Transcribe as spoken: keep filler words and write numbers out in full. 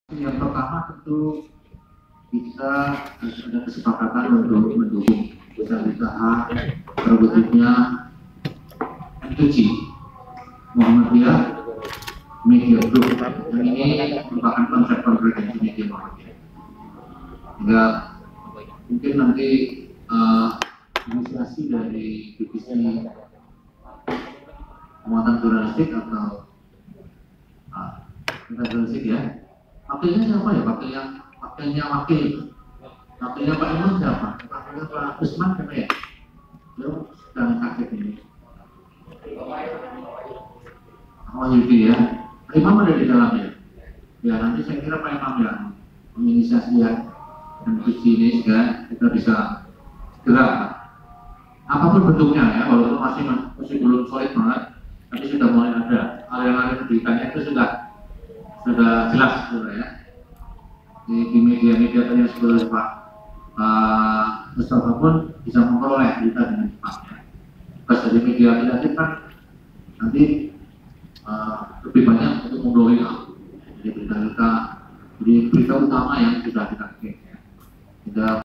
Yang pertama tentu kita harus ada kesepakatan untuk mendukung usaha-usaha terwujudnya M dua G Muhammadiyah Media Group, dan ini merupakan konsep konvergensi media Muhammadiyah. Sehingga mungkin nanti uh, inisiasi dari divisi penguatan jurnalistik atau uh, jurnalistik ya. Wakilnya siapa ya? Wakilnya, wakilnya wakil. Wakilnya Pak Imam siapa? Wakilnya Pak Usman siapa ya? Beliau sedang sakit ini. Oh Yudi ya. Pak Imam ada di dalam ya. Ya nanti saya kira Pak Imam yang menginisiasi ya dan uji ini sehingga kita bisa segera apapun bentuknya ya, walaupun masih masih belum solid banget, tapi sudah mulai ada area-area pendidikannya itu sudah sudah jelas sudah ya di, di media-media tadi yang sebelum Pak uh, Mustafa pun bisa memperoleh berita dengan cepat ya. Pas dari media kreatif kan nanti uh, lebih banyak untuk memblowing up jadi berita-berita, jadi berita utama yang sudah kita cek ya. Tidak